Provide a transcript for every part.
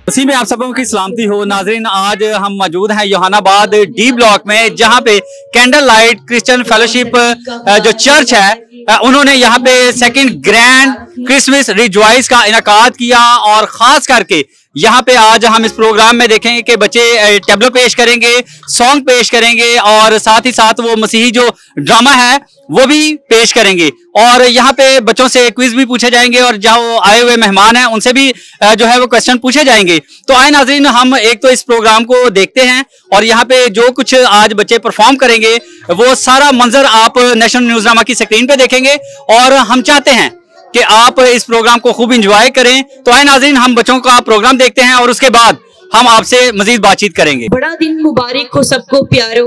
उसी में आप सबों की सलामती हो नाजरीन। आज हम मौजूद हैं योहानाबाद डी ब्लॉक में, जहां पे कैंडल लाइट क्रिश्चियन फेलोशिप जो चर्च है उन्होंने यहाँ पे सेकंड ग्रैंड क्रिसमस रिजॉइस का इनकाद किया। और खास करके यहाँ पे आज हम इस प्रोग्राम में देखेंगे कि बच्चे टेबलो पेश करेंगे, सॉन्ग पेश करेंगे और साथ ही साथ वो मसीही जो ड्रामा है वो भी पेश करेंगे। और यहाँ पे बच्चों से क्विज भी पूछे जाएंगे और जो आए हुए मेहमान हैं उनसे भी जो है वो क्वेश्चन पूछे जाएंगे। तो आए नाज़रीन, हम एक तो इस प्रोग्राम को देखते हैं और यहाँ पे जो कुछ आज बच्चे परफॉर्म करेंगे वो सारा मंजर आप नेशनल न्यूज़नामा की स्क्रीन पे देखेंगे। और हम चाहते हैं कि आप इस प्रोग्राम को खूब इंजॉय करें। तो आए नाज़रीन, हम बच्चों का प्रोग्राम देखते हैं और उसके बाद हम आपसे मजीद बातचीत करेंगे। बड़ा दिन मुबारक हो सबको प्यारो,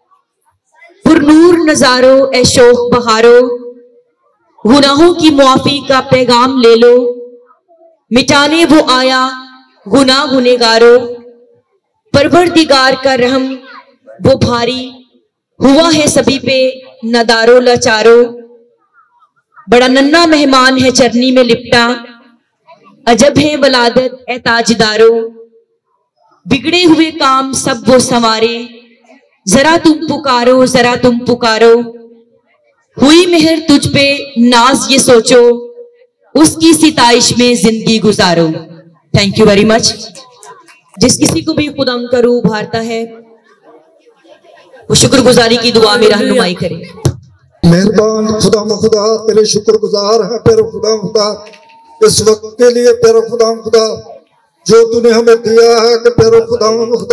पुरनूर नजारो ए शोख बहारो, गुनाहों की मुआफी का पैगाम ले लो, मिटाने वो आया गुनाह गुनेगारो, परवरदिगार का रहम वो भारी हुआ है सभी पे नदारो लाचारो, बड़ा नन्ना मेहमान है चरनी में लिपटा, अजब है वलादत ए ताजदारो, बिगड़े हुए काम सब वो संवारे, जरा तुम पुकारो जरा तुम पुकारो, हुई मेहर तुझ पे नाज ये सोचो, उसकी सिताइश में जिंदगी गुजारो। Thank you very much. जिस किसी को भी खुदा का रूह उभारता है वो शुक्रगुजारी की दुआ में रहनुमाई करे। मेहरबान खुदा तेरे शुक्रगुजार है तेरे खुदा इस वक्त के लिए तेरे खुदा जो तूने हमें दिया है कि तेरे खुदा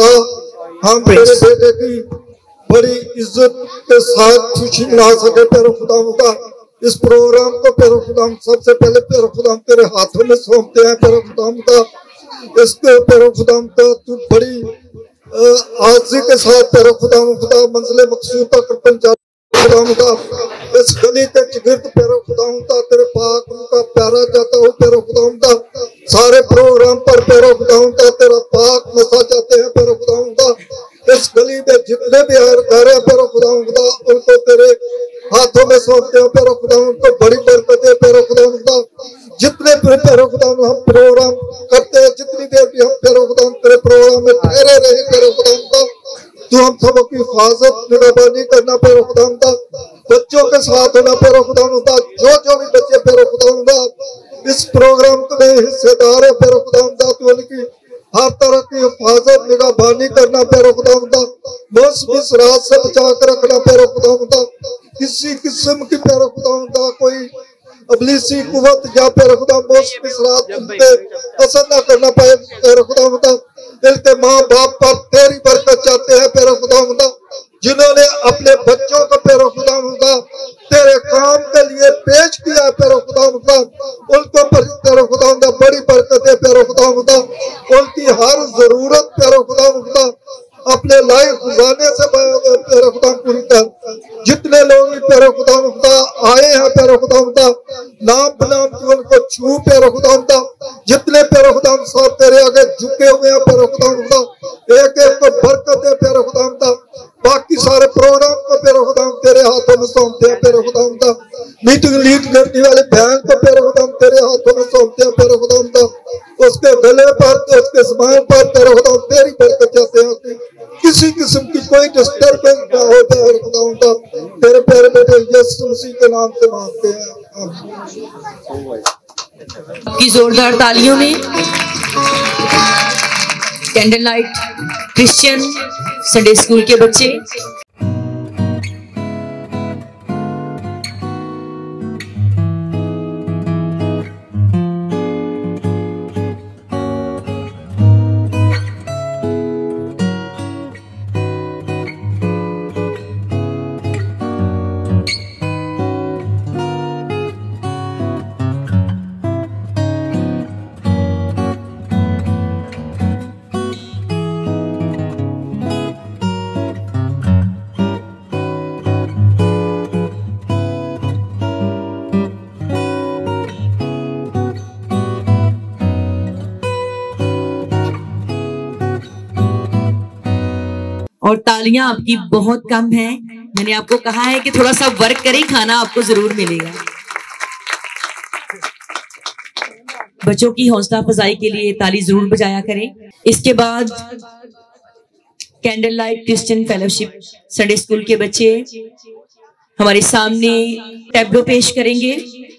हम तेरे बेटे की बड़ी इज्जत के साथ खुशी मना सके। तेरे खुदा इस प्रोग्राम को तेरे खुदा सबसे पहले तेरे खुदा तेरे हाथों में सौंपते हैं। तेरे खुदा इसको तेरे खुदा तू बड़ी आजी के साथ तेरे खुदा मंजिल मकसूद तक पहुंचा। इस गली के गिर्द तेरे खुदा तेरे पाक का प्यारा जाता हूँ। तेरे खुदा सारे प्रोग्राम पर तेरे खुदा तेरा पाक मसा जाते हैं। तेरे खुदा इस गली में जितने भी घर है तेरे खुदा उनको तेरे हाथों में सौंपते हैं। तेरे खुदा उनको बड़ी बरकत है। तेरे खुदा जितने तेरे खुदा हम प्रोग्राम करते हैं, जितनी देर भी हम तेरे खुदा तेरे प्रोग्राम में ठहरे रहे तेरे खुदा तू हम सबों की हिफाजत निगरानी करना तेरे खुदा, बच्चों के साथ होना तेरे खुदा, जो भी बच्चे तेरे खुदा इस प्रोग्राम में हिस्सेदार है तेरे खुदा तू उनकी हर तरह की हिफाजत निगरानी करना तेरे खुदा, मौसमी रात से बचा कर रखना तेरे खुदा, किसी किस्म की तेरे खुदा कोई अबलीसी कुवत या तेरे खुदा मौसमी रात उन पे असर न करना पाए तेरे खुदा। इनके माँ बाप पर तेरी बरकत चाहते हैं तेरे खुदा, जिन्होंने अपने बच्चों को तेरे खुदा तेरे काम के लिए पेश किया तेरे खुदा उनको तेरे खुदा बड़ी बरकत है तेरे खुदा, उनकी हर जरूरत तेरे खुदा अपने लाइफ गुजारने से तेरे खुदा पूरी कर। जितने लोग तेरे खुदा आए हैं तेरे खुदा नाम बनाम तू उनको छू तेरे खुदा, जितने तेरे खुदा सब तेरे आगे झुके हुए हैं तेरे खुदा एक एक को बरकत है तेरे खुदा। बाकी सारे प्रोग्राम को तेरे खुदा तेरे हाथों में सौंपते हैं तेरे खुदा, मीटिंग लीड करने वाले बहन को तेरे खुदा तेरे हाथों में सौंपते हैं तेरे खुदा, उसके गले पर उसके समय पर तेरे खुदा तेरी बरकत चाहते हैं। किसी किस्म की कोई डिस्टर्बेंस ना हो तेरे खुदा, तेरे प्यारे बेटे यीशु मसीह के नाम से मांगते हैं। आपकी जोरदार तालियों में candle light Christian Sunday school के बच्चे। और तालियां आपकी बहुत कम हैं। मैंने आपको कहा है कि थोड़ा सा वर्क करें, खाना आपको जरूर मिलेगा। बच्चों की हौसला अफजाई के लिए ताली जरूर बजाया करें। इसके बाद candle light Christian fellowship Sunday school के बच्चे हमारे सामने टैब्लो पेश करेंगे।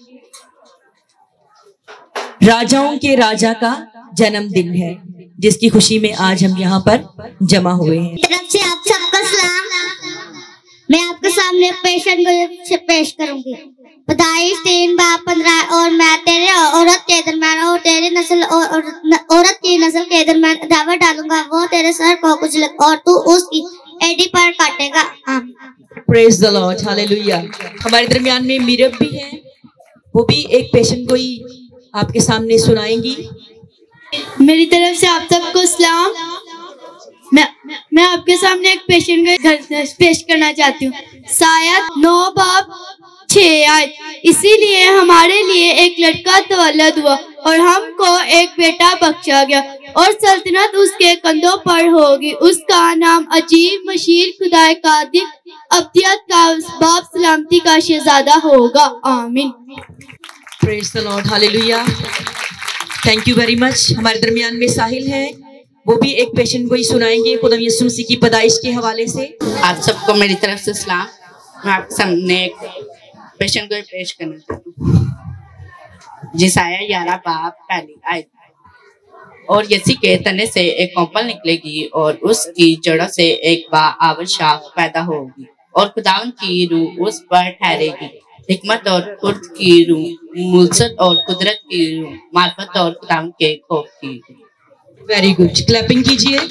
राजाओं के राजा का जन्मदिन है, जिसकी खुशी में आज हम यहाँ पर जमा हुए हैं। तरफ से आप सबका सलाम। मैं आपके सामने पेशेंट को पेश करूंगी। 22-3-15 और मैं तेरे औरत के दरम्यान और तेरी नस्ल और औरत की नस्ल के दरम्यान दावा डालूंगा। वो तेरे सर को कुचले और तू उसकी एडी पर काटेगा। Praise the lord, hallelujah. हमारे दरमियान में मीरब भी है, वो भी एक पेशेंट को ही आपके सामने सुनाएंगी। मेरी तरफ से आप सबको सलाम। मैं आपके सामने एक पेशेंट को पेश करना चाहती हूँ। शायद 9 बाब 6 आयत, इसीलिए हमारे लिए एक लड़का तवल्लद हुआ और हमको एक बेटा बख्शा गया और सल्तनत उसके कंधों पर होगी। उसका नाम अजीब, मशीर, खुदाए कादिर, अब्दियत का बाप, सलामती का शहजादा होगा। आमीन। Praise the lord, hallelujah. Thank you very much. हमारे दरमियान में साहिल है, वो भी एक पेशेंट को ही सुनाएंगे खुदा यीशु मसीह की पैदाइश के हवाले से। आप सबको मेरी तरफ से सलाम। मैं आपके सामने एक पेशेंट को पेश करना चाहती हूँ। जिसाया 11 बाब पहली आयत, और यसी के तने से एक कोंपल निकलेगी और उसकी जड़ों से एक बाआवर शाख पैदा होगी और खुदावन की रूह उस पर ठहरेगी। हिकमत और कुर्द की रूह, मुल्सत और कुदरत की रूह, मार्फत और खुदावन के खौफ की रूह। वेरी गुड, क्लैपिंग कीजिए।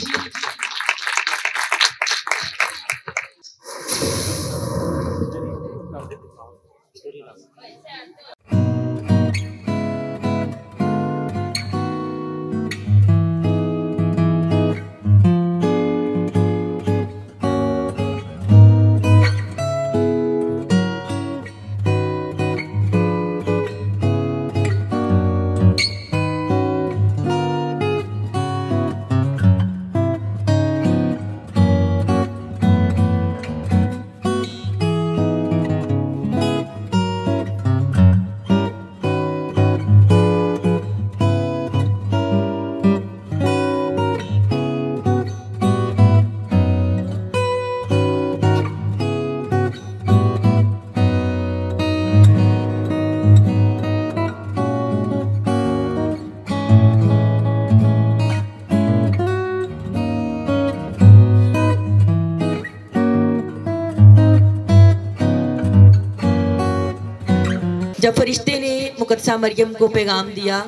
जब फरिश्ते ने मुकद्दसा मरियम को पैगाम दिया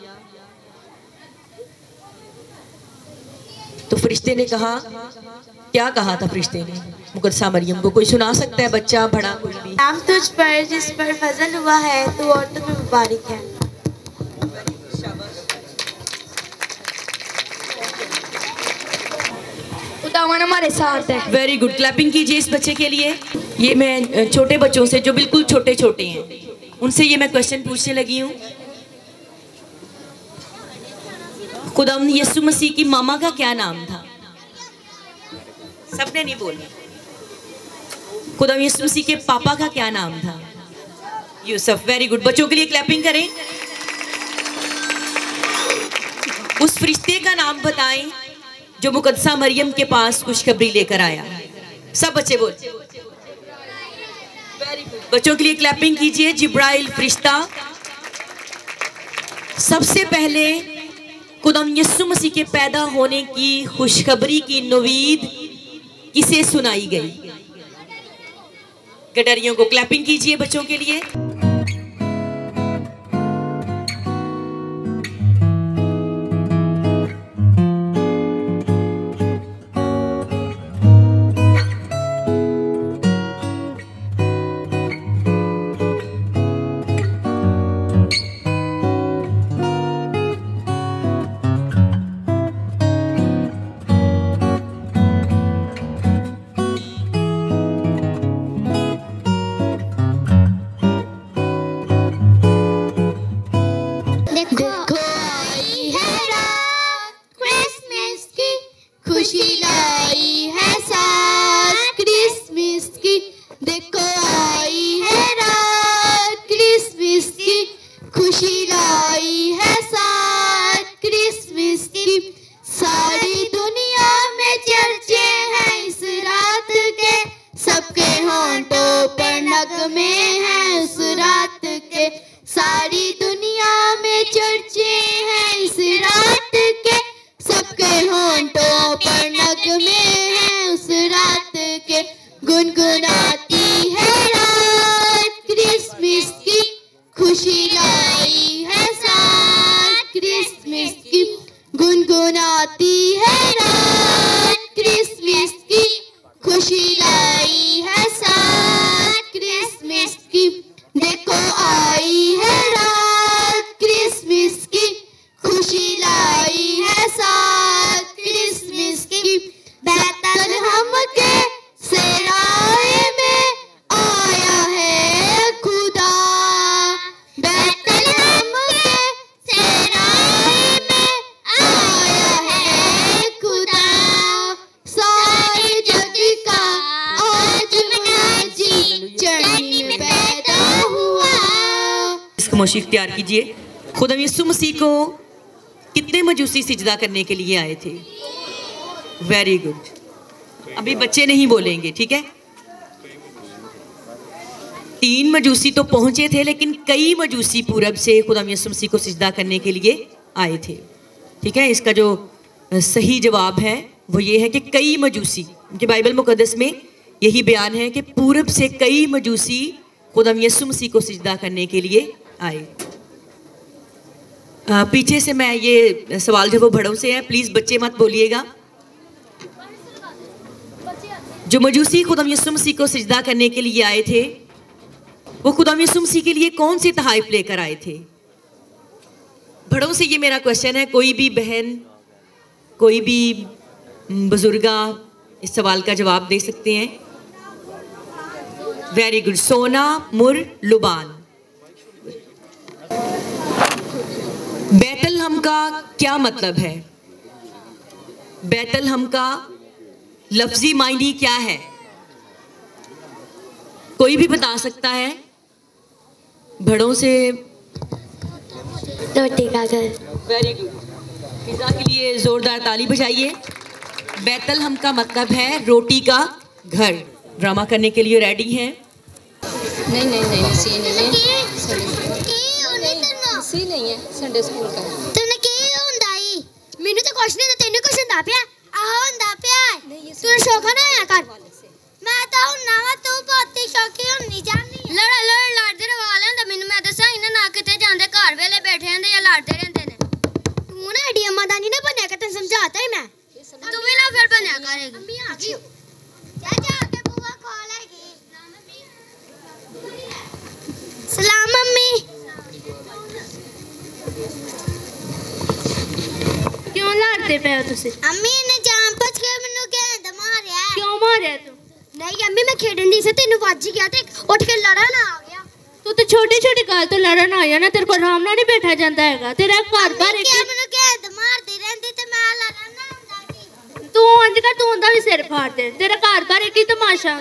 तो फरिश्ते ने कहा, क्या कहा था फरिश्ते ने मुकद्दसा मरियम को? कोई सुना सकता है, बच्चा बड़ा कोई भी? नाम तुझ पर जिस पर फजल हुआ है, तू औरतों में मुबारक है। खुदावन हमारे साथ है। वेरी गुड, क्लैपिंग कीजिए इस बच्चे के लिए। ये मैं छोटे बच्चों से जो बिल्कुल छोटे छोटे हैं उनसे ये मैं क्वेश्चन पूछने लगी हूँ। खुदावंद यीशु मसीह की मामा का क्या नाम था? सबने नहीं बोला। खुदावंद यीशु मसीह के पापा का क्या नाम था? यूसुफ। वेरी गुड, बच्चों के लिए क्लैपिंग करें। उस फरिश्ते का नाम बताएं जो मुकद्दसा मरियम के पास खुशखबरी लेकर आया। सब बच्चे बोल। बच्चों के लिए क्लैपिंग कीजिए। जिब्राइल फरिश्ता सबसे पहले खुदावंद यीशु मसीह के पैदा होने की खुशखबरी की नवीद किसे सुनाई गई? गडरियों को क्लैपिंग कीजिए बच्चों के लिए। खुशी लाई है साथ क्रिसमस की, देखो आई है रात क्रिसमस की, खुशी लाई है साथ। सारी दुनिया में चर्चे हैं इस रात के, सबके होंठों पर नगमे हैं उस रात के। गुनगुनाती है रात क्रिसमस की, खुशी लाई है साथ क्रिसमस की। गुनगुनाती है रात क्रिसमस की, खुशी लाई है साथ क्रिसमस की। देखो आई है रात क्रिसमस की, खुशी लाई है साथ क्रिसमस की। बैतलहम के सराय में आया है खुदा, बैतलहम के सराय में आया है खुदा। सारे जग का आज मुनाजी चढ़नी में पैदा हुआ। इसको मौसीक तैयार कीजिए। खुदा यीशु मसीह को कितने मजूसी सिजदा करने के लिए आए थे? Very good. अभी बच्चे नहीं बोलेंगे, ठीक है? 3 मजूसी तो पहुंचे थे, लेकिन कई मजूसी पूरब से खुदा यीशु मसीह को सिजदा करने के लिए आए थे, ठीक है? इसका जो सही जवाब है वो ये है कि कई मजूसी, उनके बाइबल मुकद्दस में यही बयान है कि पूरब से कई मजूसी खुदा यीशु मसीह को सिजदा करने के लिए आए। पीछे से मैं ये सवाल जो वो भड़ों से है, प्लीज बच्चे मत बोलिएगा। जो मजूसी खुदा यीशु मसीह को सिजदा करने के लिए आए थे, वो खुदा यीशु मसीह के लिए कौन से तोहफे लेकर आए थे? भड़ों से ये मेरा क्वेश्चन है। कोई भी बहन, कोई भी बुजुर्गा इस सवाल का जवाब दे सकते हैं। Very good. सोना, मुर, लुबान। बैतलहम का क्या मतलब है? बैतलहम का लफ्जी मायने क्या है? कोई भी बता सकता है? बड़ों से। रोटी का घर। Very good. पिज़्ज़ा के लिए जोरदार ताली बजाइए। बैतलहम का मतलब है रोटी का घर। ड्रामा करने के लिए रेडी हैं? नहीं नहीं नहीं, सी नहीं है, सी नहीं है, संडे स्कूल का। तने की ਹੁੰਦਾ ਈ ਮੈਨੂੰ ਤਾਂ ਕੁਛ ਨਹੀਂ, ਤੈਨੂੰ ਕੁਛ ਹੁੰਦਾ ਪਿਆ? ਆਹ ਹੁੰਦਾ ਪਿਆ ਤੂੰ ਸ਼ੌਕਾ ਨਾ ਆਇਆ ਕਰ। ਮੈਂ ਤਾਂ ਹੁੰਨਾ ਵਾ, ਤੂੰ ਬਹੁਤੀ ਸ਼ੌਕੀ ਹੁੰਨੀ ਜਾਂਦੀ ਲੜ ਲੜ ਲੜਦੇ ਰਵਾ ਲੈਂਦਾ ਮੈਨੂੰ। ਮੈਂ ਦੱਸਾਂ ਇਹਨਾਂ ਨਾ ਕਿਤੇ ਜਾਂਦੇ, ਘਰ ਵੇਲੇ ਬੈਠੇ ਰਹਿੰਦੇ ਜਾਂ ਲੜਦੇ ਰਹਿੰਦੇ ਨੇ। ਤੂੰ ਨਾ ਐਡੀ ਅੰਮਾ ਦਾ ਨਹੀਂ ਨਾ ਬਣਿਆ ਕਰ, ਤੈਨੂੰ ਸਮਝਾਤਾ ਹੀ ਮੈਂ। ਤੂੰ ਵੀ ਨਾ ਫਿਰ ਬਣਿਆ ਕਰੇਗੀ। ਅੰਮੀ ਆ ਗਈ, ਜਾ ਜਾ ਕੇ ਬੂਆ ਖੋਲ ਹੈਗੀ। ਸਲਾਮ ਮੰਮੀ। क्यों लड़ते पे हो तुसी? अम्मी ने जान बच के मैनू गेंद मारिया। क्यों मारिया तू? नहीं अम्मी मैं खेडन दी सी, तेनू वज गया ते उठ के लड़न आ गया। तू तो छोटी छोटी गल तो लड़न आ जाना, तेरे को आराम नाल नहीं बैठा जाता हैगा। तेरा घर बार एक मैनू गेंद मारदी रहंदी ते मैं लड़न ना हुंदा की। तू अंज कर, तू उंदा भी सिर फाड़ दे। तेरा घर बार एक ही तमाशा।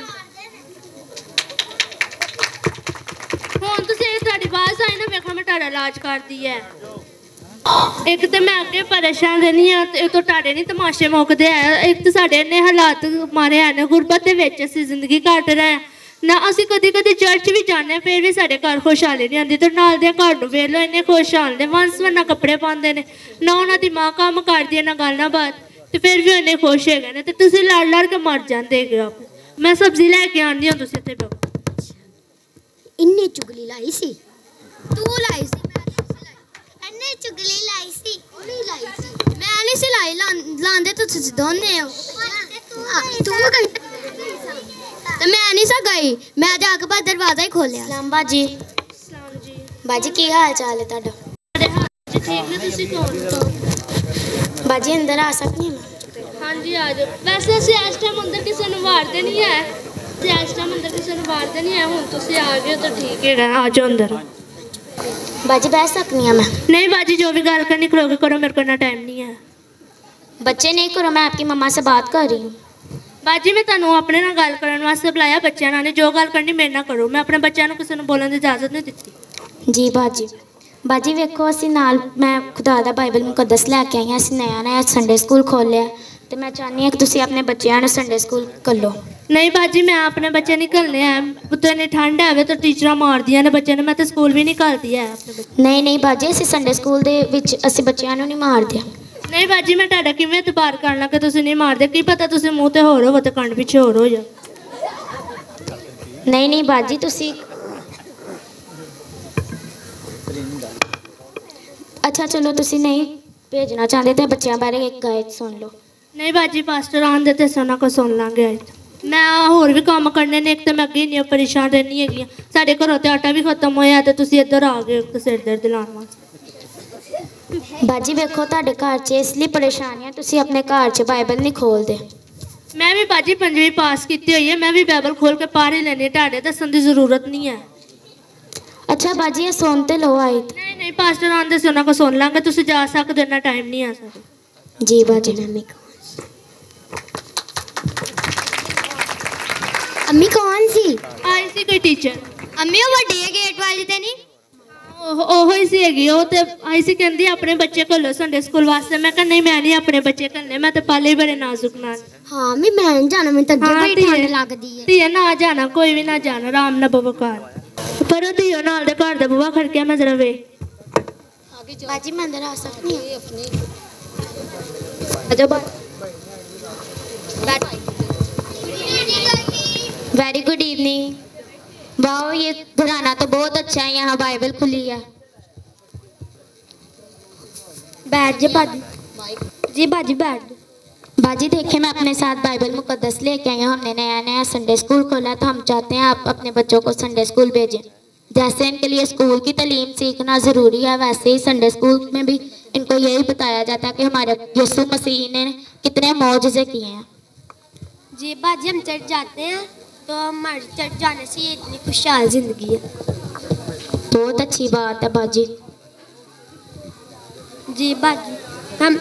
हुण तुसी तुहाडी आवाज आई ना, वेखा मैं तुहाडा इलाज करदी है। एक तो मैं अगे परेशान रहनी हाँ, एक तो तुहाडे नहीं तमाशे मुकदे है। एक तो साडे इन्ने हालात मारे हैं गुरबत दे विच, असीं जिंदगी कट रहे हैं ना। असीं कदी कदी चर्च भी जाने, फिर भी साडे घर खुशहाली नहीं आती। तो नाल दे घर नूं वेख लो, इन्ने खुशहाल ने, वंस वन्ना कपड़े पांदे ने, ना उन्हां दी मां काम करदी है ना गल ना बात, ते फिर भी इन्ने खुश हैगे ने। ते तुसीं लड़ लड़ के मर जांदे हैगे। मैं सब्जी लैके आंदी हां, तुसीं इत्थे बैठो। इन्ने चुगली लाई सी, तू लाई सी, इन्ने चुगली लाई सी, नहीं लाई सी, मैं नहीं सिलाई लांदे तो तुसीं दोने हो। तू गई ते मैं नहीं सा गई, मैं जाके बस दरवाजा ही खोलिया। सलाम बाजी। सलाम जी। बाजी की हाल चाल है तुहाडा? ठीक ने, तुसीं कौन? बाजी अंदर आ सकती हूं मैं? हाँ जी आ जाओ। वैसे असीं इस टाइम अंदर किसी नूं वाड़दे नहीं है, ते इस टाइम अंदर किसी नूं वाड़दे नहीं है। हुण तुसीं आ गए तो ठीक है, आ जाओ अंदर। बाजी बैठ सकती हूं मैं? नहीं बाजी, जो भी गल करनी करोगे करो, मेरे को इतना टाइम नहीं है। बच्चे नहीं करो, मैं आपकी मम्मा से बात कर रही हूँ। बाजी मैं तुहानूं अपने नाल गल करन वास्ते बुलाया, बच्चों नाल जो गल करनी मेरे नाल करो। मैं अपने बच्चों नूं किसी नूं बोलण दी इजाजत नहीं दित्ती। जी बाजी। बाजी वेखो, असीं नाल मैं खुदा दा बाइबल मुकद्दस लैके आई हां। असीं नया संडे स्कूल खोलिया ते मैं चाहनी हां कि तुसीं अपने बच्चों नूं संडे स्कूल घल्लो। नहीं बाजी मैं अपने बच्चे निकलने हैं तो इन्नी ठंड है तो टीचर मार दिया ने बच्चे ने मैं तो स्कूल भी निकालती है अपने बच्चे। नहीं बाजी ਅਸੀਂ ਸੰਡੇ ਸਕੂਲ ਦੇ ਵਿੱਚ ਅਸੀਂ ਬੱਚਿਆਂ ਨੂੰ ਨਹੀਂ ਮਾਰਦੇ। नहीं बाजी मैं ਤੁਹਾਡਾ ਕਿਵੇਂ ਇਤਬਾਰ ਕਰਨਾ ਕਿ ਤੁਸੀਂ ਨਹੀਂ ਮਾਰਦੇ ਕੀ ਪਤਾ ਤੁਸੀਂ ਮੂੰਹ ਤੇ ਹੋਰ ਹੋਵੋ ਤੇ ਕੰਨ ਪਿੱਛੇ ਹੋਰ ਹੋ ਜਾ। नहीं बाजी ਤੁਸੀਂ अच्छा चलो ਤੁਸੀਂ नहीं भेजना चाहते तो बच्चों बारे एक गायक सुन लो। नहीं बाजी पास्टर आंदे ते सोना को सुन लांगे आज मैं होर भी काम करने ने एक तो मैं अगे नहीं परेशान रहनी हैगी साढ़े घरों ते आटा भी खत्म होया ते तुसी इधर आ गए तो सिर दर्द लाने वास्ते। बाजी वेखो ਤੁਹਾਡੇ ਘਰ 'ਚ इसलिए परेशानियां ਤੁਸੀਂ अपने घर 'ਚ बाइबल नहीं खोलते। मैं भी बाजी 5वीं पास की हुई है मैं भी बाइबल खोल के पढ़ ही लेनी ਤੁਹਾਡੇ दसन की जरूरत नहीं है। अच्छा बाजी ये सुनते लो आई। नहीं पास्टर आंदे से उन्होंने को सुन लांगे तुसी जा सकते इतना टाइम नहीं आ सकता। जी बाजी मम्मी अम्मी कौन सी आई सी कोई टीचर अम्मी वो बड़ी है गेट वाली ते नहीं ओहो ही सी हैगी ओ ते आई सी कहंदी अपने बच्चे घल्लो संडे स्कूल वास्ते मैं कहा नहीं मैं नहीं अपने बच्चे घल्लने मैं तो पहले ही बड़े नाजुक नाल। हां मैं नहीं जाना मैं तो बड़ी ठंड लगदी है। धीए ना जाना कोई भी ना जाना आराम ना बवो घर पर धीओ नाल दे घर दा बुआ खड़किया मैं जरा वे बाजी मैं अंदर आ सकती हूं अच्छा वेरी गुड इवनिंग। वाओ ये घराना तो बहुत अच्छा है यहाँ बाइबल खुली है। बैठ जा बाजी जी बाजी बैठ बाजी देखिए मैं अपने साथ बाइबल मुकद्दस लेके आई हूँ। हमने नया संडे स्कूल खोला तो हम चाहते हैं आप अपने बच्चों को संडे स्कूल भेजें। जैसे इनके लिए स्कूल की तालीम सीखना ज़रूरी है वैसे ही संडे स्कूल में भी इनको यही बताया जाता है कि हमारे यीशु मसीह ने कितने मौजज़े किए हैं। जी बाजी हम चर्च जाते हैं तो हमारे चर्च जाने से ये इतनी खुशहाल ज़िंदगी है। बहुत अच्छी बात है बाजी। जी बाजी हम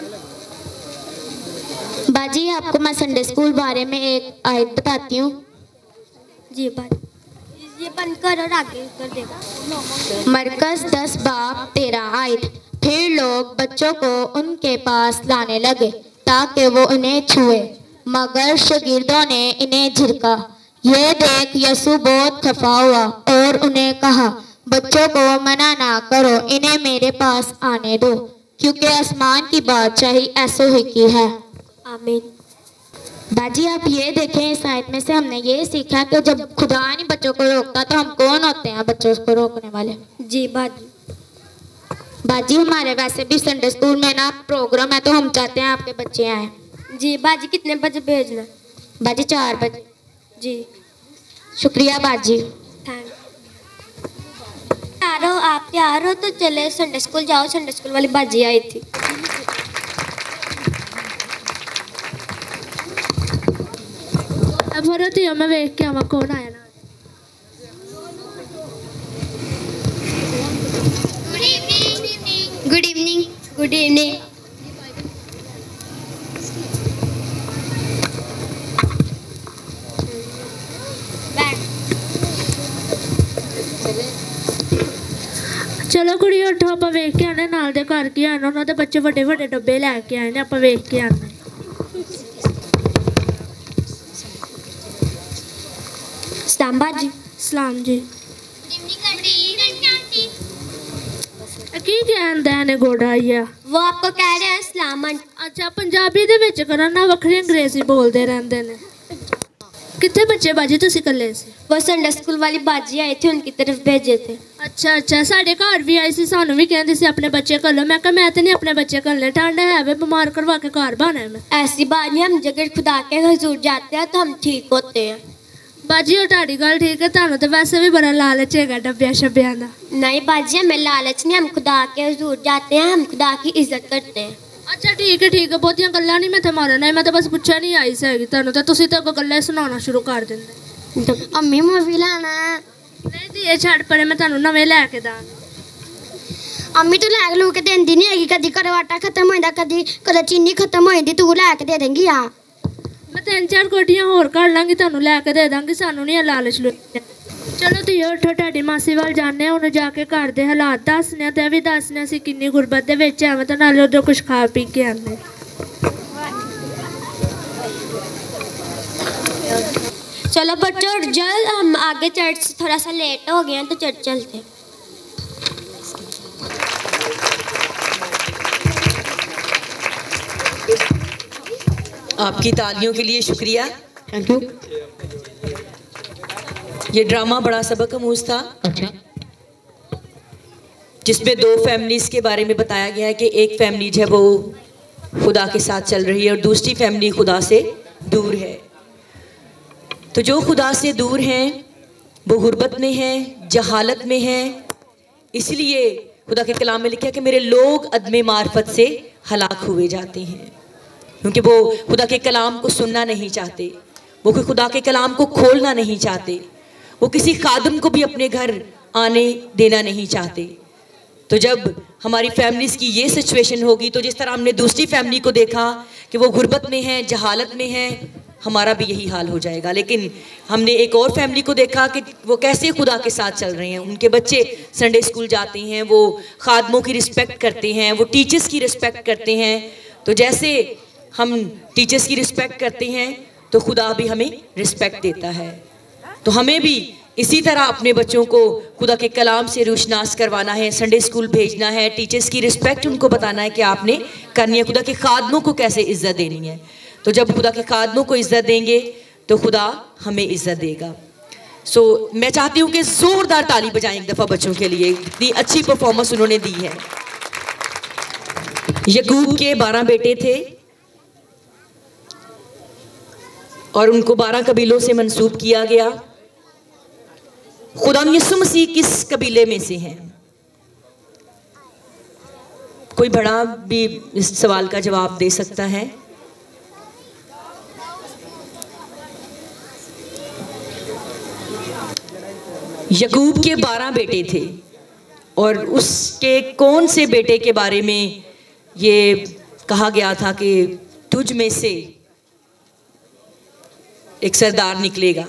बाजी आपको मैं संडे स्कूल बारे में एक आयत बताती हूँ। जी बाजी ये बंद कर और आगे कर देगा। मरकज़ 10 बाब 13 आयत। फिर लोग बच्चों को उनके पास लाने लगे ताकि वो उन्हें छुए मगर शागिर्दों ने इन्हें झिड़का। ये देख यीशु बहुत खफा हुआ और उन्हें कहा बच्चों को मना ना करो इन्हें मेरे पास आने दो क्योंकि आसमान की बादशाही ऐसो ही की है। आमीन। बाजी आप ये देखें इस आयत में से हमने ये सीखा कि जब खुदा नहीं बच्चों को रोकता तो हम कौन होते हैं बच्चों को रोकने वाले। जी बाजी बाजी हमारे वैसे भी संडे स्कूल में ना प्रोग्राम है तो हम चाहते हैं आपके बच्चे आए। जी बाजी कितने बजे भेजना? बाजी 4 बजे। जी शुक्रिया बाजी। थैंक आप तैयार हो तो चले संडे स्कूल जाओ। संडे स्कूल वाली बाजी आई थी। अब भरती मैं वेख के आवा कौन आया ना। Good evening. Good evening. चलो कुड़ी उठो आप वेख के आने नाल दे घर के आने उन्होंने बच्चे बड़े बड़े डब्बे लैके आए ने आप वेख के आने। सलाम बाजी। सलाम जी की कहंदा है ने गोड़ा आइया वो आपको कह रहे हैं सलाम। अच्छा पंजाबी दे विच करा ना वखरी अंग्रेजी बोलते रहंदे ने। कितने बच्चे बाजी तुसी कल्ले से? वो संडे स्कूल वाली बाजी आई थी उनकी तरफ भेजे थे। अच्छा अच्छा साढ़े घर भी आई सी सानू भी कहंदी सी अपने बच्चे कल्लो। मैं कहा मैं तो नहीं अपने बच्चे कल्ले ठंड है वे बीमार करवा के घर बना मैं। ऐसी बात नहीं हम जगह खुदा के हजूर जाते हैं तो हम ठीक होते हैं। बाजी वो ताड़ी गल ठीक है थानू तो वैसे भी बड़ा लालच है डब्बिया शब्बिया का। नहीं बाजी हमें लालच नहीं हम खुदा के हजूर जाते हैं हम खुदा की इज्जत करते हैं। अच्छा ठीक है बहुतियां गल्लां नहीं मैं मारना मैं तो बस पूछा नहीं आई सही तुहानू तो तुसी तो गल्लां सुनाना शुरू कर देंदे। अम्मी मूवी लाना नहीं धीए छड़ परे मैं तुहानू नवे लैके दांगी। अम्मी तू लैके लू के देंदी नहीं हैगी कदी घरों आटा खत्म हो जांदा कदी चीनी खत्म हो जांदी तू लैके दे देंगी। आ मैं 3-4 कोटियां होर कर लांगी तुहानू लैके दे दांगी सानू नहीं लालच लू। चलो धीए उठो तुहाडी मासी वाल जाने उन्हें जाके घर दे हालात दसने ते भी दसने असीं किन्नी गुरबत दे विच आवां ते नाले उधर कुछ खा पी के आने। चलो बच्चों जल्द, हम आगे चर्च थोड़ा सा लेट हो गए हैं तो चर्च चलते हैं। आपकी तालियों के लिए शुक्रिया, थैंक यू। ये ड्रामा बड़ा सबक आमूज था। अच्छा। जिसमें 2 फैमिलीज के बारे में बताया गया है कि एक फैमिली जो है वो खुदा के साथ चल रही है और दूसरी फैमिली खुदा से दूर है। तो जो खुदा से दूर हैं वो गुर्बत में हैं, जहालत में हैं। इसलिए खुदा के कलाम में लिखा है कि मेरे लोग अदमे मार्फत से हलाक हुए जाते हैं, क्योंकि वो खुदा के कलाम को सुनना नहीं चाहते, वो खुदा के कलाम को खोलना नहीं चाहते, वो किसी खादम को भी अपने घर आने देना नहीं चाहते। तो जब हमारी फैमिलीज़ की ये सिचुएशन होगी, तो जिस तरह हमने दूसरी फैमिली को देखा कि वो गुर्बत में है, जहालत में है, हमारा भी यही हाल हो जाएगा। लेकिन हमने एक और फैमिली को देखा कि वो कैसे खुदा के साथ चल रहे हैं। उनके बच्चे संडे स्कूल जाते हैं, वो खादमों की रिस्पेक्ट करते हैं, वो टीचर्स की रिस्पेक्ट करते हैं। तो जैसे हम टीचर्स की रिस्पेक्ट करते हैं तो खुदा भी हमें रिस्पेक्ट देता है। तो हमें भी इसी तरह अपने बच्चों को खुदा के कलाम से रोशनास करवाना है, संडे स्कूल भेजना है, टीचर्स की रिस्पेक्ट उनको बताना है कि आपने करनी है, खुदा के खादमों को कैसे इज्जत देनी है। तो जब खुदा के खादमों को इज्जत देंगे तो खुदा हमें इज्जत देगा। सो मैं चाहती हूँ कि जोरदार ताली बजाएं एक दफ़ा बच्चों के लिए, इतनी अच्छी परफॉर्मेंस उन्होंने दी है। यकूब के 12 बेटे थे और उनको 12 कबीलों से मंसूब किया गया। खुदा यीशु मसीह किस कबीले में से हैं? कोई बड़ा भी इस सवाल का जवाब दे सकता है? यकूब के 12 बेटे थे और उसके कौन से बेटे के बारे में ये कहा गया था कि तुझ में से एक सरदार निकलेगा?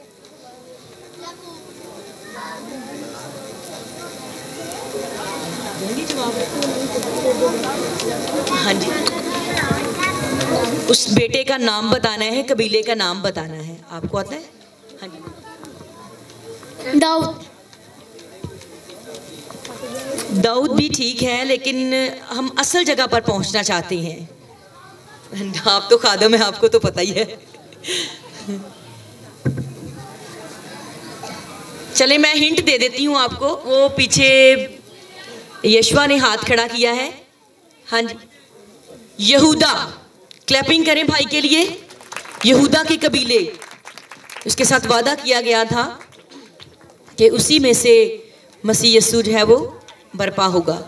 हाँ जी, उस बेटे का नाम बताना है, कबीले का नाम बताना है। आपको आता है? हाँ जी। दाऊद। दाऊद भी ठीक है, लेकिन हम असल जगह पर पहुंचना चाहते हैं। आप तो खादम है, आपको तो पता ही है। चले मैं हिंट दे देती हूँ आपको। वो पीछे यशवा ने हाथ खड़ा किया है। हाँ जी, यहूदा। क्लैपिंग करें भाई के लिए। यहूदा के कबीले, उसके साथ वादा किया गया था कि उसी में से मसीह यीशु जो है वो बर्पा होगा।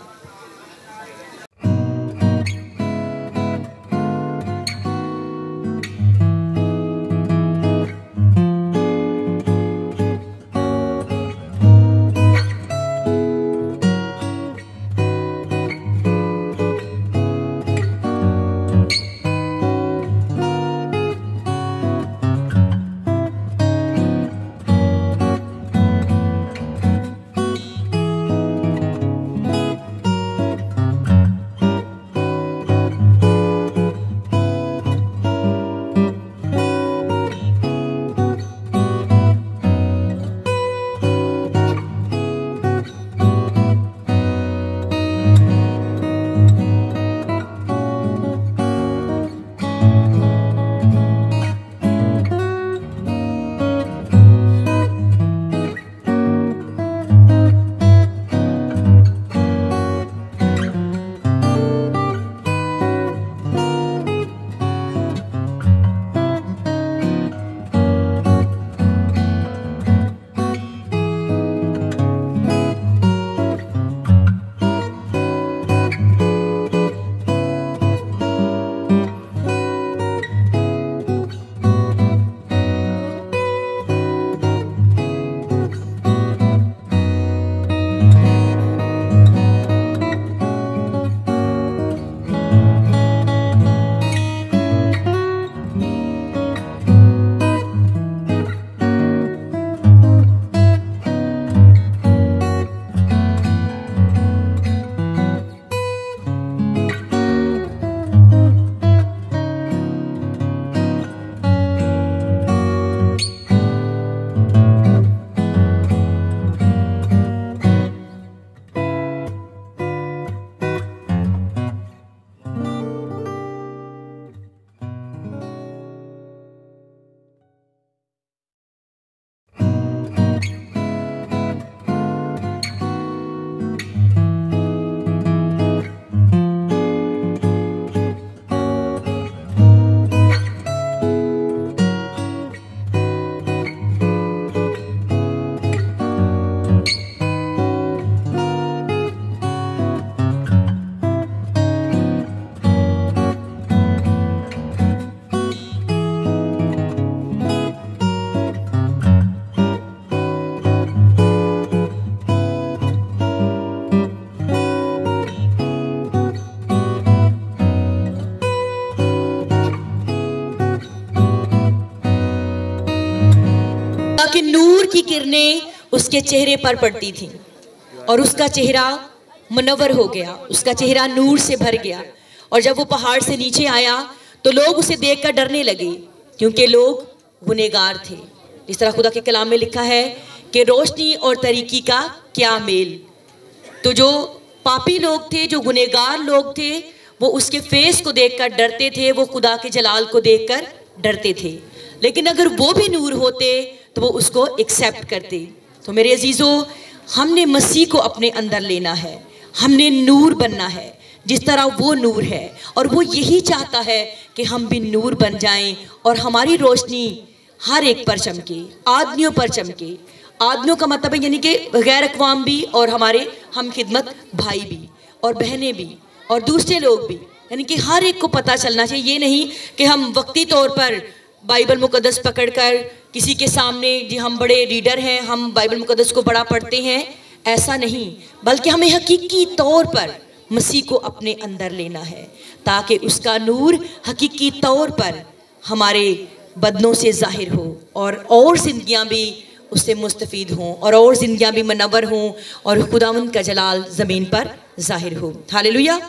की किरणें उसके चेहरे पर पड़ती थीं और उसका चेहरा मुनव्वर हो गया, उसका चेहरा नूर से भर गया। और जब वो पहाड़ से नीचे आया तो लोग उसे देखकर डरने लगे, क्योंकि लोग गुनहगार थे। इस तरह खुदा के कलाम में लिखा है कि रोशनी और तरीकी का क्या मेल। तो जो पापी लोग थे, जो गुनहगार लोग थे, वो उसके फेस को देखकर डरते थे, वो खुदा के जलाल को देखकर डरते थे। लेकिन अगर वो भी नूर होते तो वो उसको एक्सेप्ट करते। तो मेरे अजीज़ों, हमने मसीह को अपने अंदर लेना है, हमने नूर बनना है जिस तरह वो नूर है। और वो यही चाहता है कि हम भी नूर बन जाएं और हमारी रोशनी हर एक पर चमके, आदमियों पर चमके। आदमियों का मतलब है यानी कि गैर अक़वाम भी, और हमारे हम खिदमत भाई भी और बहनें भी और दूसरे लोग भी, यानी कि हर एक को पता चलना चाहिए। ये नहीं कि हम वक्ती तौर पर बाइबल मुक़द्दस पकड़कर किसी के सामने जी हम बड़े रीडर हैं, हम बाइबल मुक़द्दस को बड़ा पढ़ते हैं, ऐसा नहीं, बल्कि हमें हकीकी तौर पर मसीह को अपने अंदर लेना है ताकि उसका नूर हकीकी तौर पर हमारे बदनों से ज़ाहिर हो और ज़िंदगियाँ भी उससे मुस्तफ़ीद हों और ज़िंदगियाँ भी मनव्वर हों और खुदावंद का जलाल ज़मीन पर ज़ाहिर हो। हालेलुया।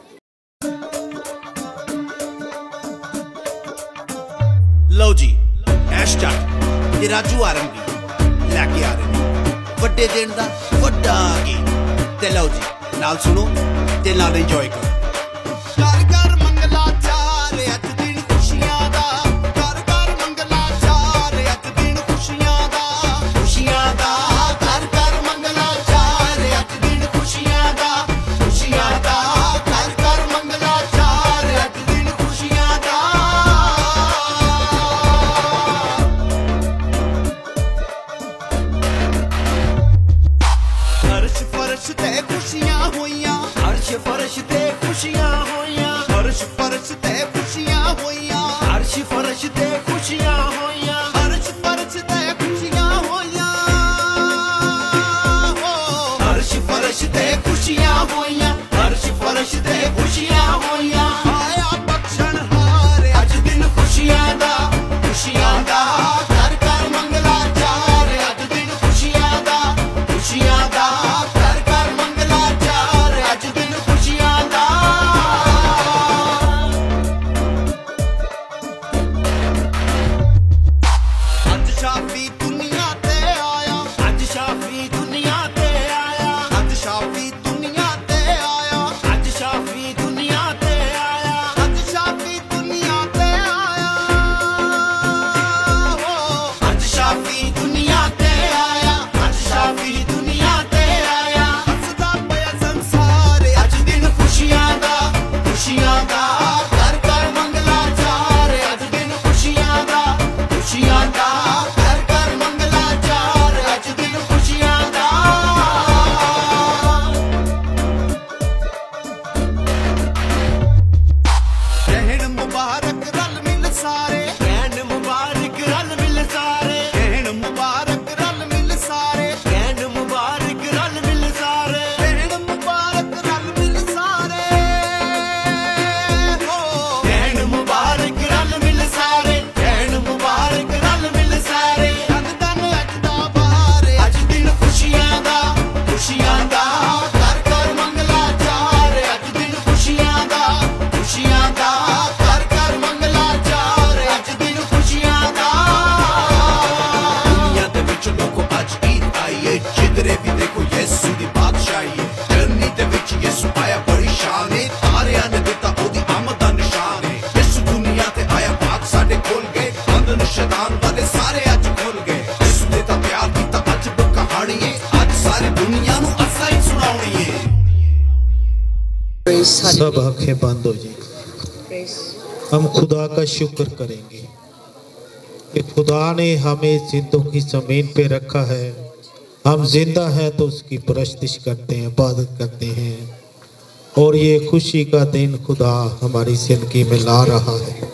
लो जी हैशटैग ये राजू आरंभी लैके आ रहे हैं वड्डे दिन दा वड्डा गीत ते लो जी नाल सुनो ते नाल एंजॉय करो। घर घर मंगला चार अज दिन खुशियां दा, घर घर मंगला चार अज दिन खुशियां दा, खुशियां दा। घर घर मंगला चार अज दिन खुशियां दा, खुशियां दा। घर घर मंगला चार अज दिन खुशियां दा। फर्श ते खुशियां होइयां, अर्श फर्श ते खुशियां होइयां, अर्श फर्श ते खुशियां होइयां, अर्श फर्श ते खुशियां होइयां, अर्श फर्श ते खुशियां होइयां, अर्श फर्श ते खुशियां होइयां, अर्श फर्श ते खुशियां होइयां। आया बख्शण हार अज दिन खुशियां दा, खुशियां दा। घर घर मंगला चार अज दिन खुशियां दा, खुशियां दा। सब आंखें बंद हो जाएगी। हम खुदा का शुक्र करेंगे कि खुदा ने हमें जिंदों की ज़मीन पे रखा है। हम जिंदा हैं तो उसकी परस्तिश करते हैं, इबादत करते हैं, और ये खुशी का दिन खुदा हमारी ज़िंदगी में ला रहा है।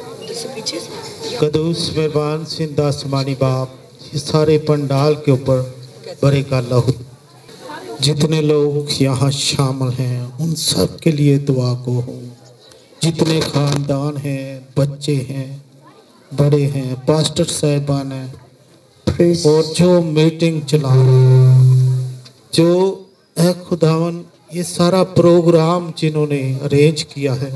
कदूस मेहरबान जिंदा आसमानी बाप, ये सारे पंडाल के ऊपर बरे का लहू, जितने लोग यहाँ शामिल हैं उन सब के लिए दुआ को हो। जितने खानदान हैं, बच्चे हैं, बड़े हैं, पास्टर साहिबान हैं, और जो मीटिंग चला जो है खुदावन, ये सारा प्रोग्राम जिन्होंने अरेंज किया है,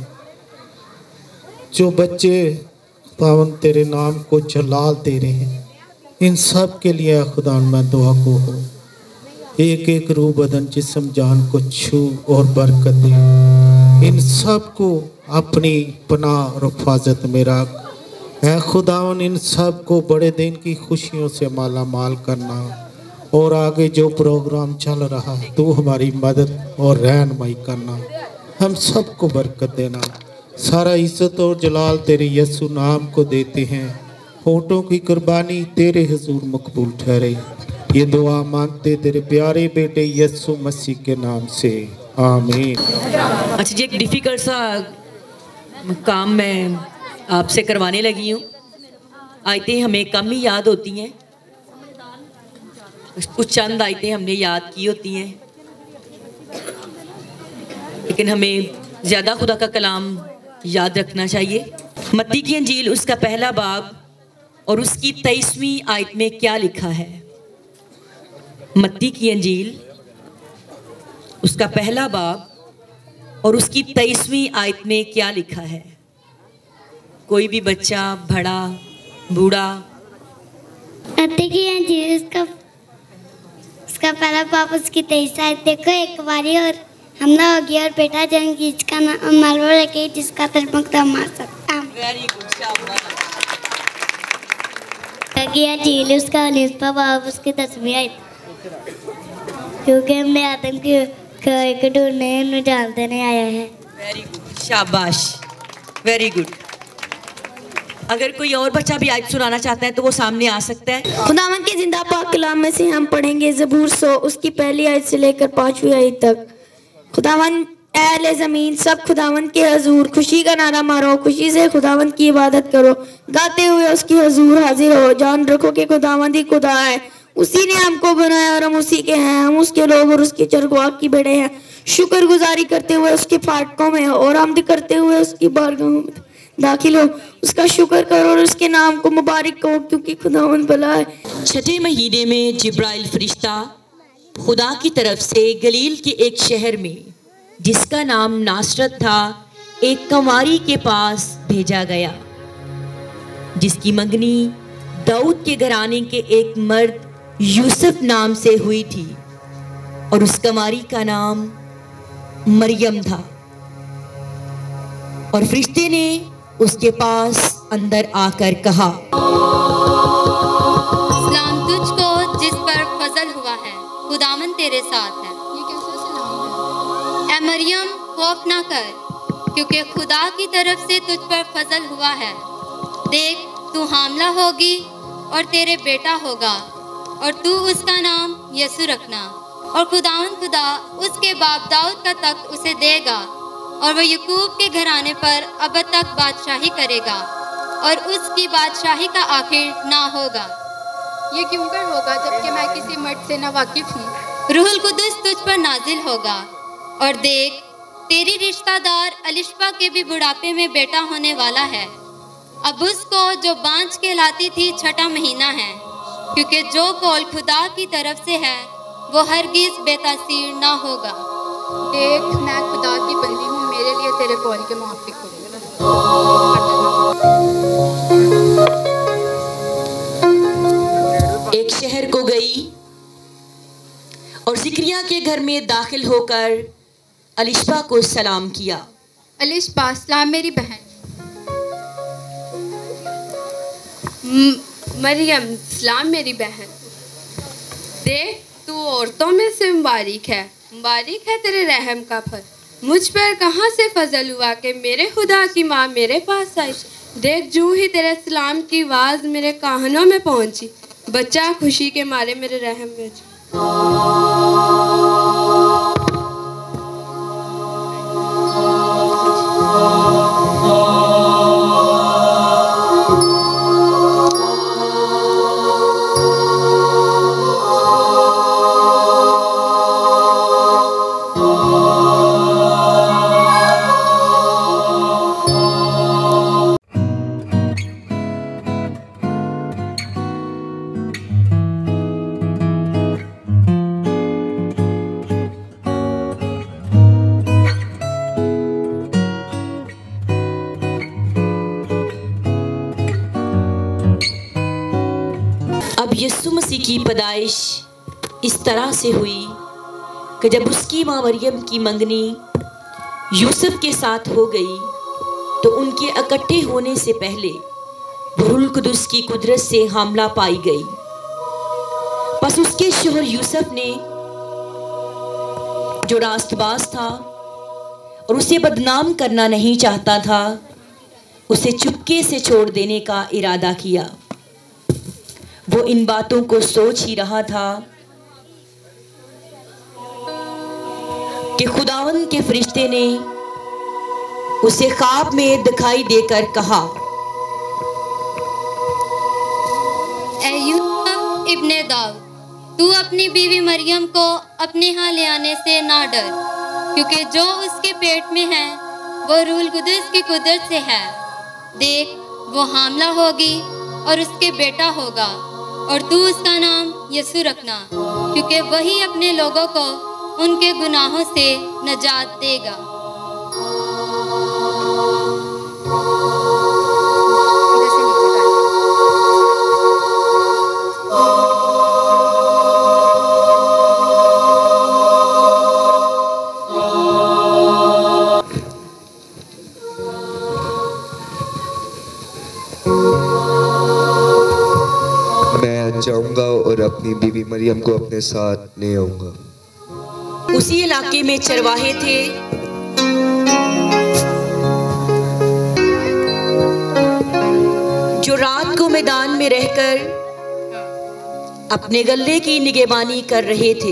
जो बच्चे खुदावन तेरे नाम को जलाल दे रहे हैं, इन सब के लिए खुदावन मैं दुआ को हूँ, एक एक रूह बदन जिस्म जान को छू और बरकत दे। इन सब को अपनी पनाह और हिफाजत में रख। ऐ खुदावन इन सब को बड़े दिन की खुशियों से माला माल करना, और आगे जो प्रोग्राम चल रहा है तू हमारी मदद और रहनुमाई करना, हम सबको बरकत देना। सारा इज्जत और जलाल तेरे यीशु नाम को देते हैं। होठों की कुर्बानी तेरे हुजूर मकबूल ठहरे। ये दुआ मांगते तेरे प्यारे बेटे यीशु मसीह के नाम से, आमीन। अच्छा जी, एक डिफ़िकल्ट सा काम मैं आपसे करवाने लगी हूँ। आयतें हमें कम ही याद होती हैं, कुछ चंद आयतें हमने याद की होती हैं, लेकिन हमें ज़्यादा खुदा का कलाम याद रखना चाहिए। मत्ती की अंजील उसका पहला बाब और उसकी 23वीं आयत में क्या लिखा है? मत्ती की अंजील उसका पहला बाब और उसकी 23वीं आयत में क्या लिखा है? कोई भी बच्चा, बड़ा, बूढ़ा। मत्ती की अंजील उसका पहला बाब उसकी 23 आयत देखो। एक बारी और हमला हो गया और बेटा जंग का नाम मालवा रखे जिसका तरमुक्ता मार सकता। वेरी गुड, शाबाश। अंजील उसका 19वां बाब उसकी 10वीं आयत, क्योंकि हमने आदम के ढूंढने में जान देने आया है। वेरी गुड, शाबाश, वेरी गुड। अगर कोई और बच्चा भी आयत सुनाना चाहता है तो वो सामने आ सकता है। खुदावन के जिंदा पाक कलाम में से हम पढ़ेंगे ज़बूर 100 उसकी पहली आयत से लेकर 5वीं आयत तक। खुदावन अहले ज़मीन सब खुदावन के हजूर खुशी का नारा मारो, खुशी से खुदावन की इबादत करो, गाते हुए उसकी हजूर हाजिर हो। जान रखो कि खुदावन ही खुदा है, उसी ने हमको बनाया और हम उसी के हैं, हम उसके लोग और उसकी चरगुआ की भेड़ें हैं। शुक्रगुजारी करते हुए उसके फाटकों में और हमद करते हुए उसकी बारगाहों में दाखिल हो। उसका शुक्र करो और उसके नाम को मुबारक कहो, क्योंकि खुदावन भला है। 6ठे महीने में जिब्राइल फरिश्ता खुदा की तरफ से गलील के एक शहर में जिसका नाम नासरत था एक कंवारी के पास भेजा गया, जिसकी मंगनी दाऊद के घराने के एक मर्द यूसुफ नाम से हुई थी, और उस कंवारी का नाम मरियम था। और फरिश्ते ने उसके पास अंदर आकर कहा, सलाम तुझको जिस पर फजल हुआ है, खुदावन तेरे साथ है। ये कैसा सलाम है? ऐ मरियम खौफ ना कर, क्योंकि खुदा की तरफ से तुझ पर फजल हुआ है। देख तू हामला होगी और तेरे बेटा होगा, और तू उसका नाम यसु रखना, और खुदावन खुदा उसके बाप दाऊद का तख्त उसे देगा, और वह यकूब के घराने पर अब तक बादशाही करेगा, और उसकी बादशाही का आखिर ना होगा। ये क्यों कर होगा जबकि मैं किसी मर्द से ना वाकिफ हूँ? रूहुल कुदस तुझ पर नाजिल होगा, और देख तेरी रिश्तेदार अलिशबा के भी बुढ़ापे में बेटा होने वाला है। अब उसको जो बांझ कहलाती थी 6ठा महीना है, क्योंकि जो कौल खुदा की तरफ से है वो हरगिज बेतासीर ना होगा। देख मैं खुदा की बंदी हूँ, मेरे लिए तेरे कौल के मुआफिक हो। एक शहर को गई और जिक्रिया के घर में दाखिल होकर अलिशबा को सलाम किया। अलिशबा सलाम मेरी बहन। मरियम सलाम मेरी बहन। देख तू औरतों में से मुबारक है तेरे रहम का फल। मुझ पर कहाँ से फजल हुआ कि मेरे खुदा की माँ मेरे पास आई। देख जूँ ही तेरे सलाम की आवाज़ मेरे कानों में पहुँची, बच्चा खुशी के मारे मेरे रहम में। ईसी की पैदाइश इस तरह से हुई कि जब उसकी माँ मरियम की मंगनी यूसुफ के साथ हो गई तो उनके इकट्ठे होने से पहले रूहुल कुदस की कुदरत से हामला पाई गई। बस उसके शोहर यूसुफ ने, जो रास्तबाज था और उसे बदनाम करना नहीं चाहता था, उसे चुपके से छोड़ देने का इरादा किया। वो इन बातों को सोच ही रहा था कि खुदावन के फरिश्ते ने उसे ख्वाब में दिखाई देकर कहा, ऐ यूसुफ इब्ने दाऊद, तू अपनी बीवी मरियम को अपने यहाँ ले आने से ना डर, क्योंकि जो उसके पेट में है वो रूहुल कुदस की कुदरत से है। देख, वो हामला होगी और उसके बेटा होगा, और तू उसका नाम यसू रखना, क्योंकि वही अपने लोगों को उनके गुनाहों से नजात देगा। मैं जाऊंगा और अपनी बीवी मरियम को अपने साथ ले आऊंगा। उसी इलाके में चरवाहे थे जो रात को मैदान में रहकर अपने गल्ले की निगहबानी कर रहे थे,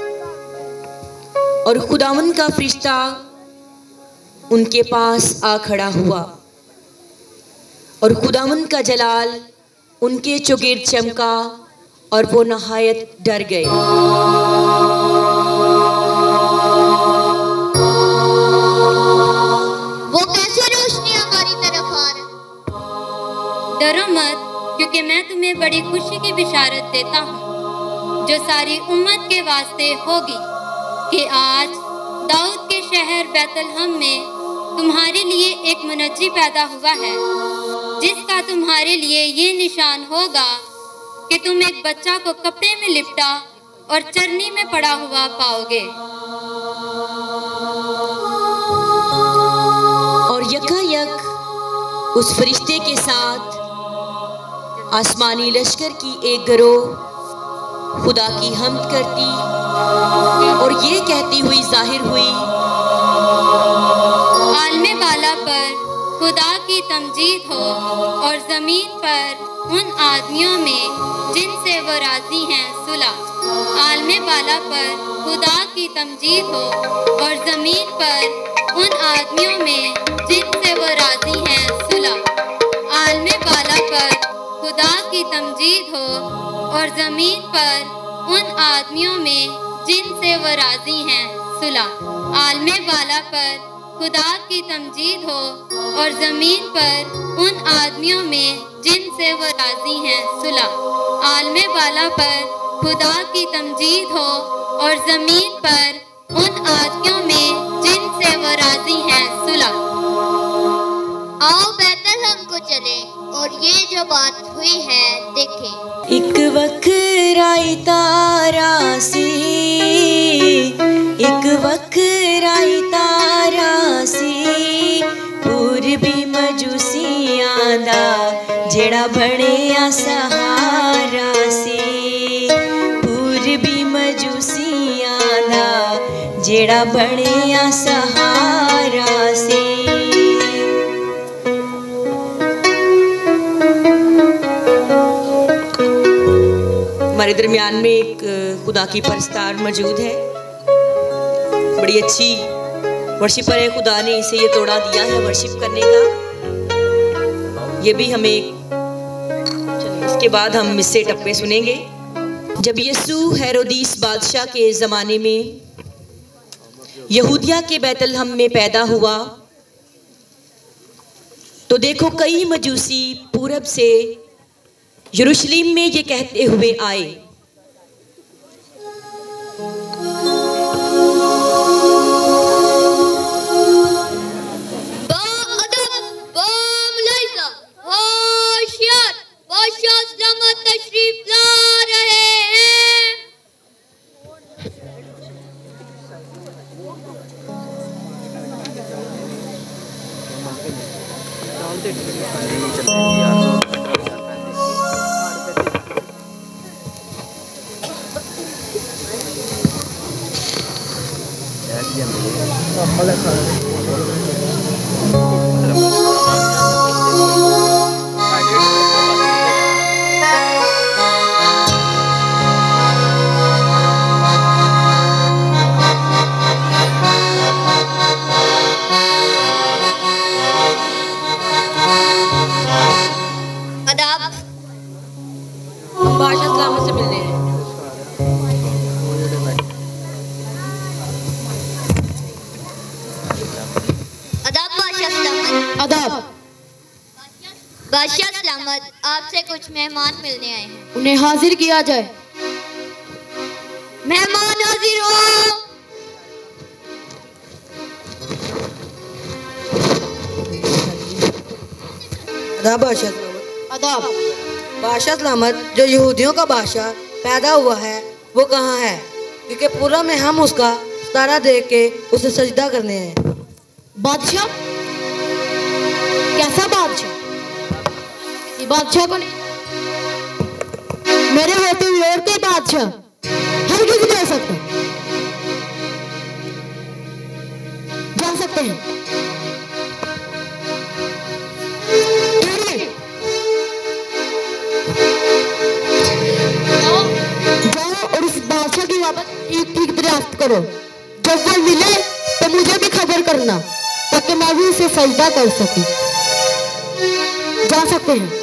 और खुदावन का फरिश्ता उनके पास आ खड़ा हुआ और खुदावन का जलाल उनके चौगिर्द चमका और वो नहायत डर गए। वो कैसे रोशनी हमारी तरफ आ रहा? डरो मत, क्योंकि मैं तुम्हें बड़ी खुशी की बिशारत देता हूँ, जो सारी उम्मत के वास्ते होगी, कि आज दाऊद के शहर बैतलहम में तुम्हारे लिए एक मुनज्जी पैदा हुआ है, जिसका तुम्हारे लिए ये निशान होगा कि तुम एक बच्चा को कपड़े में लिपटा और चरनी में पड़ा हुआ पाओगे। और यकायक उस फरिश्ते के साथ आसमानी लश्कर की एक गिरोह खुदा की हम्द करती और ये कहती हुई जाहिर हुई, आलमे बाला पर खुदा की तमजीद हो और ज़मीन पर उन आदमियों में जिनसे वो राज़ी हैं सुलह। आलमे बाला पर खुदा की तमजीद हो और ज़मीन पर उन आदमियों में जिनसे वो राज़ी हैं सुलह। आलमे बाला पर खुदा की तमजीद हो और ज़मीन पर उन आदमियों में जिनसे वो राज़ी हैं सुलह। आलमे बाला पर खुदा की तमजीद हो और ज़मीन पर उन आदमियों में जिनसे वो राज़ी हैं सुलह। आलमे बाला पर खुदा की तमजीद हो और ज़मीन पर उन आदमियों में जिनसे वो राज़ी हैं सुलह। आओ बैतलहम को चले और ये जो बात हुई है देखें। एक वक्राई तारा सी, एक वक्राई तारा सी, पूर्वी मजूसियां दा जेड़ा बणिया सहारा सी, पूर्वी मजूसियां दा जेड़ा बणिया सहारा सी। हमारे दरमियान में एक खुदा की परस्तार मौजूद है, बड़ी अच्छी वर्शिपर है। खुदा ने इसे ये तोड़ा दिया है वर्शिप करने का। ये भी हमें, इसके बाद हम इससे टप्पे सुनेंगे। जब यसू हेरोदीस बादशाह के ज़माने में यहूदिया के बैतलहम में पैदा हुआ, तो देखो कई मजूसी पूरब से यरूशलेम में ये कहते हुए आए, तशरीफ ला रहे बादशाह सलामत, आपसे कुछ मेहमान मिलने आए हैं। उन्हें हाजिर किया जाए। मेहमान हाजिर हो। अदाब बादशाह सलामत। अदाब बादशाह सलामत, जो यहूदियों का बादशाह पैदा हुआ है वो कहाँ है? क्योंकि पूरा में हम उसका तारा देख के उसे सजदा करने हैं। बादशाह? कैसा बादशाह? ये बादशाह को नहीं, मेरे होते हुए और कोई बादशाह हर किसी दे सकते, जा सकते हैं। जाओ और उस बादशाह की वापस ठीक दरियाफ्त करो। जब वो मिले तो मुझे भी खबर करना ताकि मैं भी उसे सजदा कर सकूं। जा सकते हैं।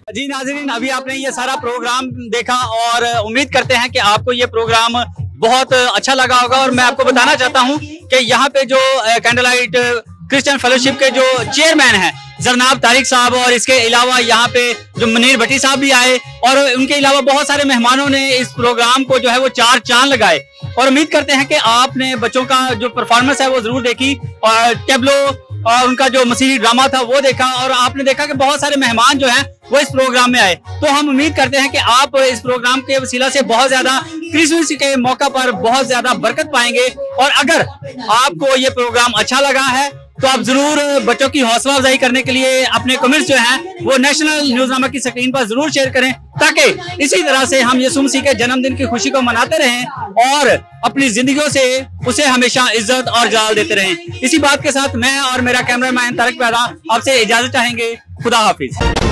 जी नाज़रीन, अभी आपने ये सारा प्रोग्राम देखा और उम्मीद करते हैं कि आपको ये प्रोग्राम बहुत अच्छा लगा होगा। और मैं आपको बताना चाहता हूँ कि यहाँ पे जो कैंडल लाइट क्रिश्चियन फेलोशिप के जो चेयरमैन हैं जरनाब तारिक साहब, और इसके अलावा यहाँ पे जो मुनीर भट्टी साहब भी आए, और उनके अलावा बहुत सारे मेहमानों ने इस प्रोग्राम को जो है वो 4 चांद लगाए। और उम्मीद करते हैं कि आपने बच्चों का जो परफॉर्मेंस है वो जरूर देखी, और टेब्लो और उनका जो मसीही ड्रामा था वो देखा, और आपने देखा कि बहुत सारे मेहमान जो हैं वो इस प्रोग्राम में आए। तो हम उम्मीद करते हैं कि आप इस प्रोग्राम के वसीला से बहुत ज्यादा क्रिसमस के मौका पर बहुत ज्यादा बरकत पाएंगे। और अगर आपको ये प्रोग्राम अच्छा लगा है तो आप जरूर बच्चों की हौसला अफजाई करने के लिए अपने कमेंट्स जो हैं वो नेशनल न्यूज़नामा की स्क्रीन पर जरूर शेयर करें, ताकि इसी तरह से हम यीशु मसीह के जन्मदिन की खुशी को मनाते रहें और अपनी जिंदगियों से उसे हमेशा इज्जत और जलाल देते रहें। इसी बात के साथ मैं और मेरा कैमरामैन तारिक पैदा आपसे इजाजत चाहेंगे। खुदा हाफिज।